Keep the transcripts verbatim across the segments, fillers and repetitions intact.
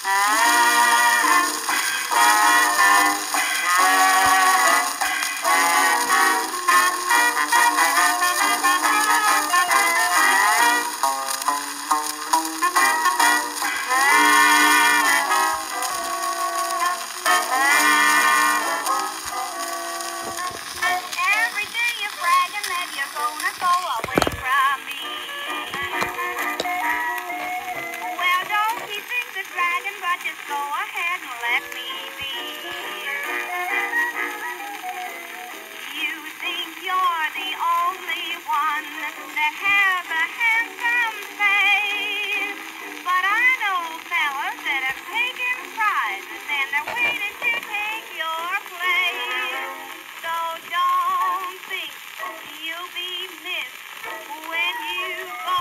Just go ahead and let me be. You think you're the only one that has a handsome face, but I know fellas that have taken prizes and they're waiting to take your place. So don't think you'll be missed when you go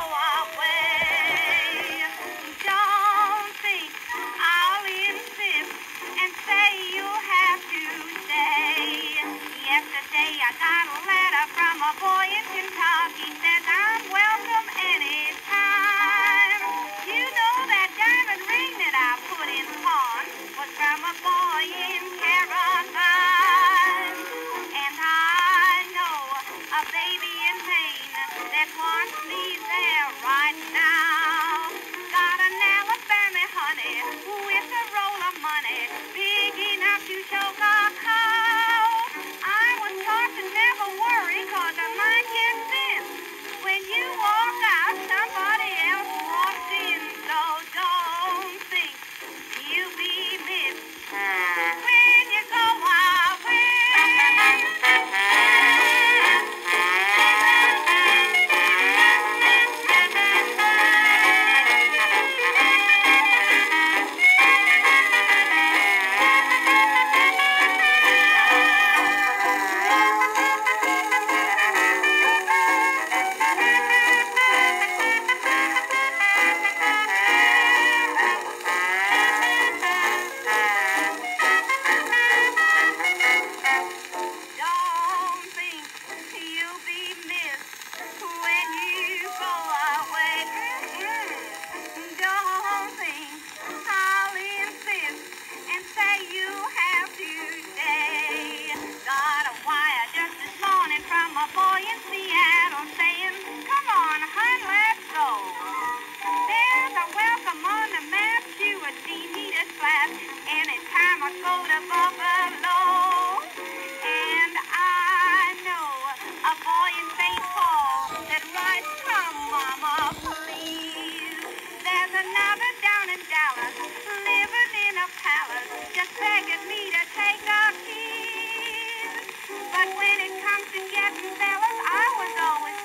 away. Don't think I'll insist and say you'll have to stay. Yesterday I got a letter from a boy in Kentucky, says I'm welcome anytime. You know that diamond ring that I put in pawn was from a boy in Caroline. And I know a baby in pain that wants me there right now. Got an Alabama honey with a roll of money big enough to choke a cow. I was taught to never worry, cause I might get thin. When you walk out, somebody else walks in. So don't think you'll be missed when you go away. Don't think you'll be missed when you go away. Don't think I'll insist and say you have to stay. Got a wire just this morning from a boy in Seattle saying, come on, hun, let's go. There's a welcome on the map to a D-meter class anytime I go to Buffalo. And I know a boy in Saint Paul that writes, come, Mama, please. There's another down in Dallas living in a palace just begging me to take a kiss. But when it comes to getting fellas, I was always